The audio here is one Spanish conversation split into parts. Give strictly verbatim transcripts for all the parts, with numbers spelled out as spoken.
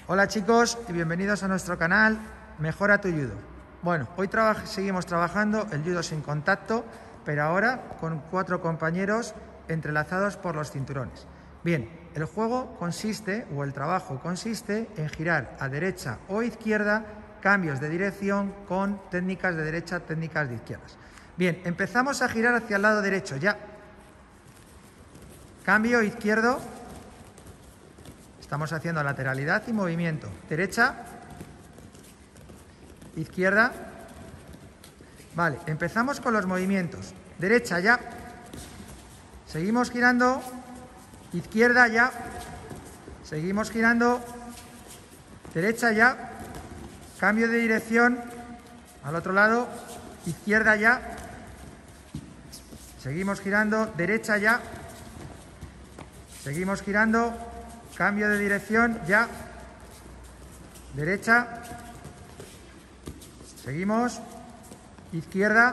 Hola chicos y bienvenidos a nuestro canal Mejora tu Judo. Bueno, hoy traba- seguimos trabajando el judo sin contacto, pero ahora con cuatro compañeros entrelazados por los cinturones. Bien, el juego consiste, o el trabajo consiste, en girar a derecha o izquierda, cambios de dirección con técnicas de derecha, técnicas de izquierdas. Bien, empezamos a girar hacia el lado derecho, ya. Cambio izquierdo. Estamos haciendo lateralidad y movimiento. Derecha, izquierda. Vale, empezamos con los movimientos. Derecha ya. Seguimos girando. Izquierda ya. Seguimos girando. Derecha ya. Cambio de dirección. Al otro lado. Izquierda ya. Seguimos girando. Derecha ya. Seguimos girando. Cambio de dirección, ya. Derecha. Seguimos. Izquierda.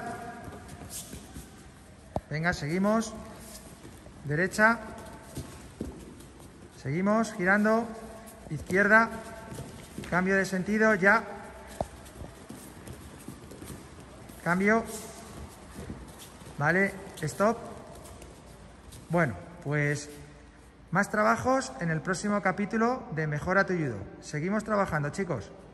Venga, seguimos. Derecha. Seguimos girando. Izquierda. Cambio de sentido, ya. Cambio. Vale, stop. Bueno, pues más trabajos en el próximo capítulo de Mejora tu Judo. Seguimos trabajando, chicos.